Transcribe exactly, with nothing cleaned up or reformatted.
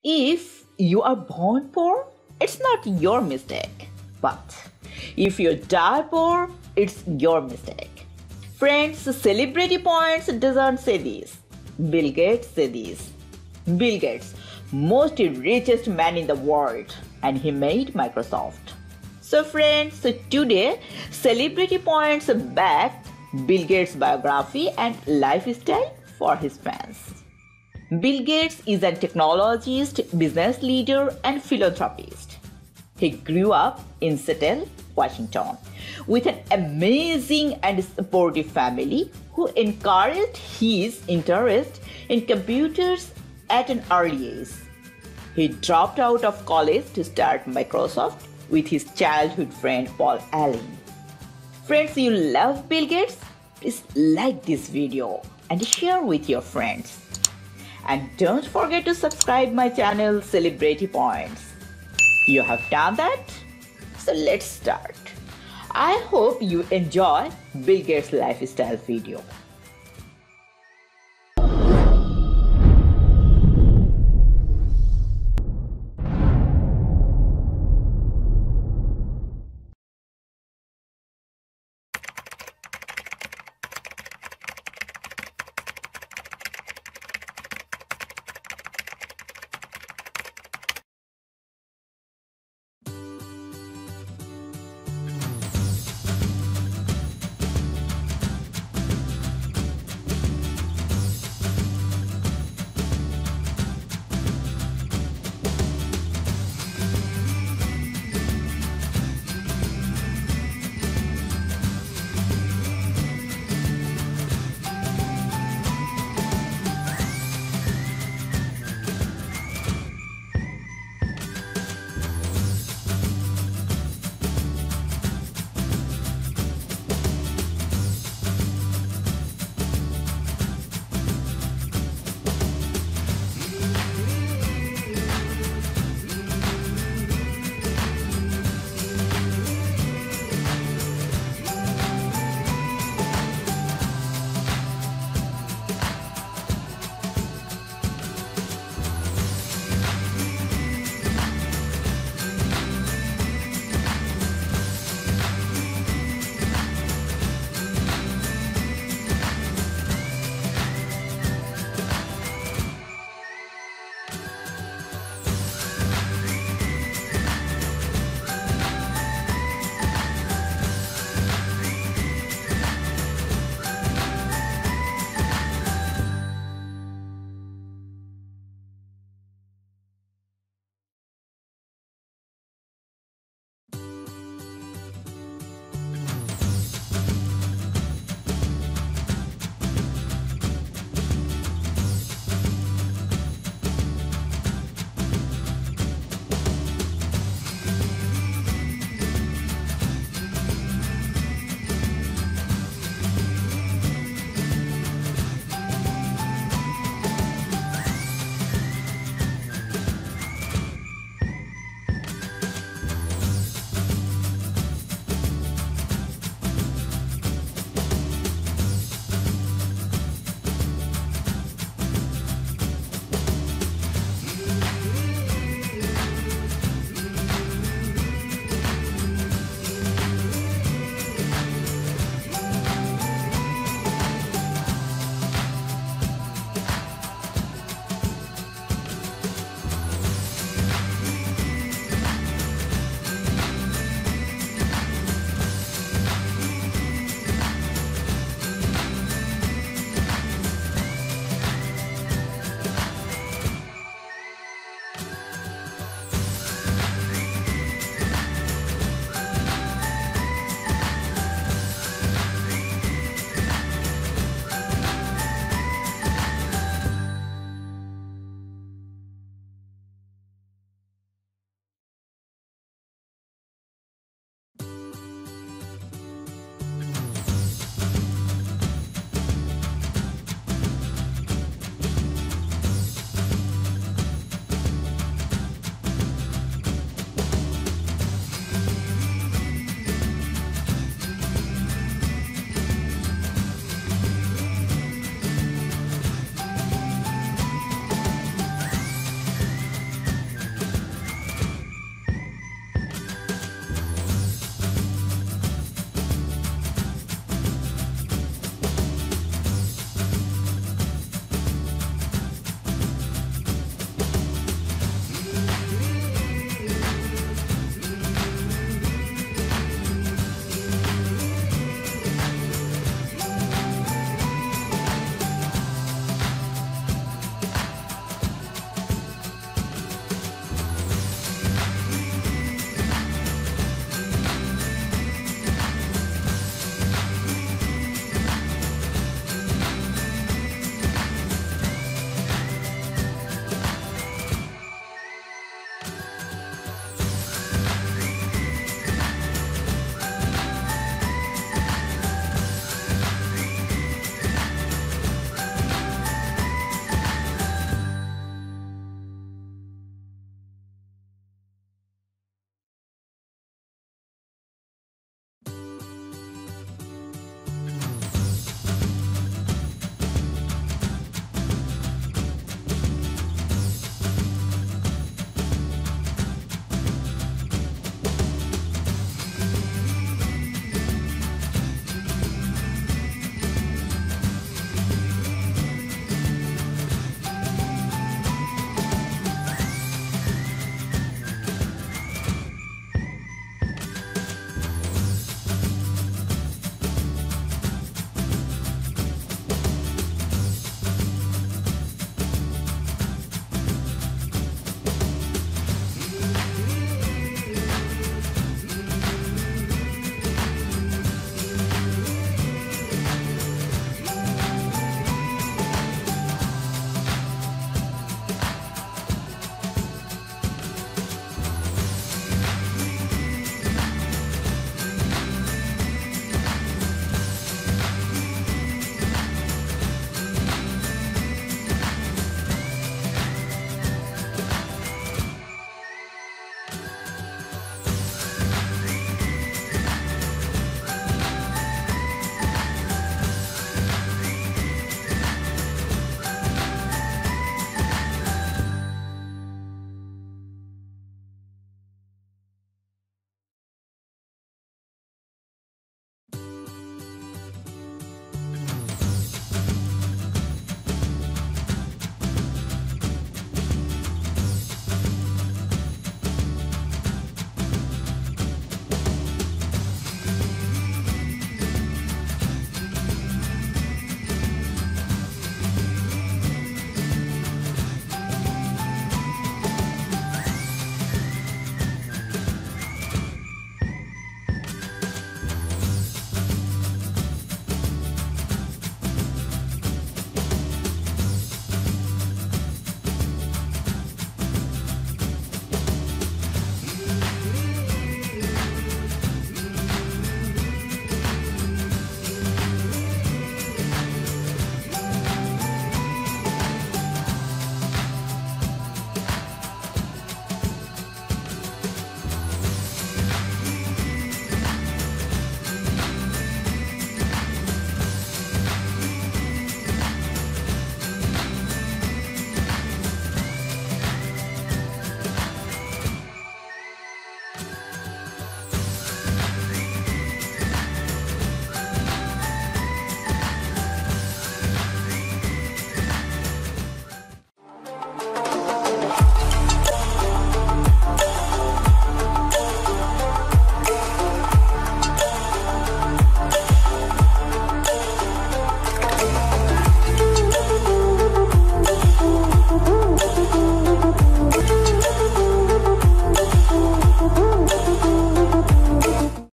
If you are born poor, it's not your mistake. But if you die poor, it's your mistake. Friends, Celebrity Points doesn't say this. Bill Gates said this. Bill Gates, most richest man in the world, and he made Microsoft. So friends, so today Celebrity Points back Bill Gates' biography and lifestyle for his fans. Bill Gates is a technologist, business leader, and philanthropist. He grew up in Seattle, Washington, with an amazing and supportive family who encouraged his interest in computers at an early age. He dropped out of college to start Microsoft with his childhood friend Paul Allen. Friends, you love Bill Gates? Please like this video and share with your friends. And don't forget to subscribe my channel Celebrity Points. You have done that? So let's start. I hope you enjoy Bill Gates' lifestyle video.